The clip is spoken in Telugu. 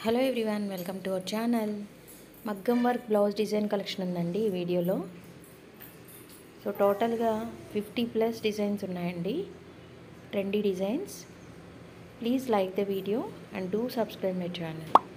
Hello everyone, welcome to our channel. మగ్గం వర్క్ బ్లౌజ్ డిజైన్ కలెక్షన్ ఉందండి ఈ వీడియోలో. సో టోటల్గా 50+ డిజైన్స్ ఉన్నాయండి, trendy designs. Please like the video and do subscribe my channel.